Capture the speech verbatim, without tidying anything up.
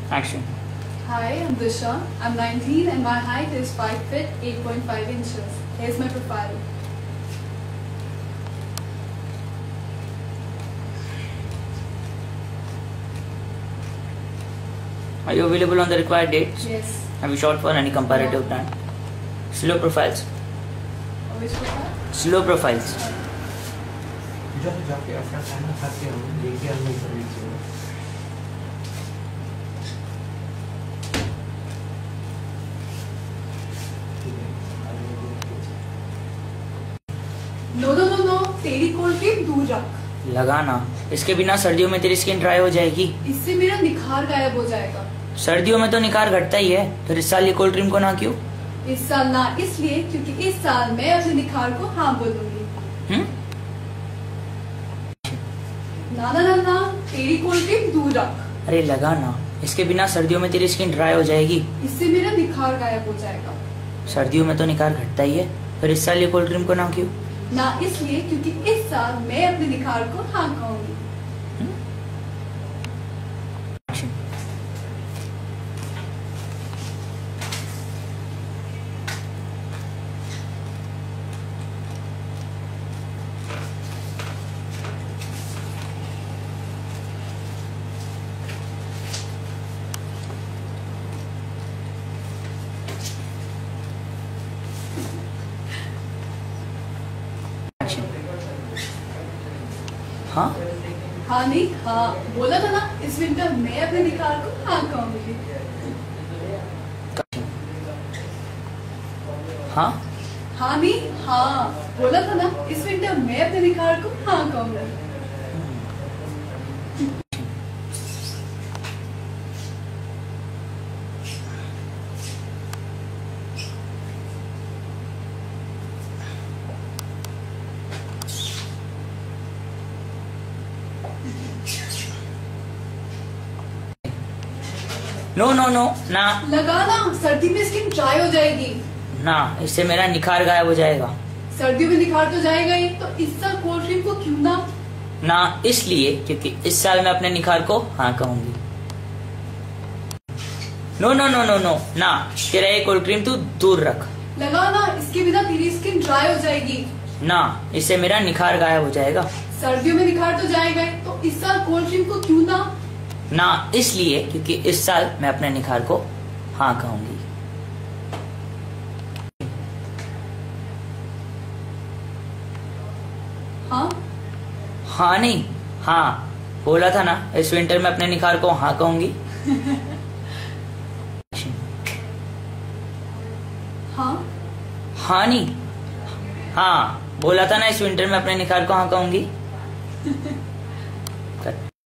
Action. Hi, I'm Disha. I'm nineteen and my height is five feet eight point five inches. Here's my profile. Are you available on the required dates? Yes. Have you shot for any comparative Yeah. time? Slow profiles. Oh, which profile? Slow profiles. जाके जाके अपना खाना खा के हम लेके आने का लीजिए। नो नो नो नो, तेरी कोल्ड क्रीम दूर रख। लगाना, इसके बिना सर्दियों में तेरी स्किन ड्राई हो जाएगी। इससे मेरा निखार गायब हो जाएगा। सर्दियों में तो निखार घटता ही है, फिर इस साल ये कोल्ड क्रीम को ना क्यों? इस साल ना इसलिए क्योंकि इस साल मैं अपने निखार को हाँ बोलूंगी। हम्म? ना ना ना ना, तेरी कोल्ड क्रीम दूर रख। अरे लगाना, इसके बिना सर्दियों में तेरी स्किन ड्राई हो जाएगी। इससे मेरा निखार गायब हो जाएगा। सर्दियों में तो निखार घटता ही है, फिर इस साल ये कोल्ड क्रीम को ना क्यों? ना इसलिए क्योंकि इस साल मैं अपने निखार को हाँ कहूंगी। हाँ हाँ नहीं हाँ, बोला था ना इस विंटर मैं अपने निखार को हाँ कहूंगी। हाँ हाँ नहीं हाँ, बोला था ना इस विंटर मैं अपने निखार को हाँ कहूंगी। नो नो नो ना लगाना, सर्दी में स्किन ड्राई हो जाएगी। ना, इससे मेरा निखार गायब हो जाएगा। सर्दियों में निखार तो जाएगा ही, तो इस साल कोल्ड क्रीम को क्यों ना? ना इसलिए क्योंकि इस साल मैं अपने निखार को हाँ कहूंगी। No no no no no ना, तेरा ये कोल्ड क्रीम तू दूर रख। लगाना, इसके बिना तेरी स्किन ड्राई हो जाएगी। ना, इससे मेरा निखार गायब हो जाएगा। सर्दियों में निखार तो जाएगा ही, तो इस साल कोल्ड क्रीम को क्यों ना? ना इसलिए क्योंकि इस साल मैं अपने निखार को हाँ कहूंगी। हाँ हाँ नहीं हाँ, बोला था ना इस विंटर में अपने निखार को हाँ कहूंगी। हाँ हाँ नहीं हाँ, बोला था ना इस विंटर में अपने निखार को हाँ कहूंगी।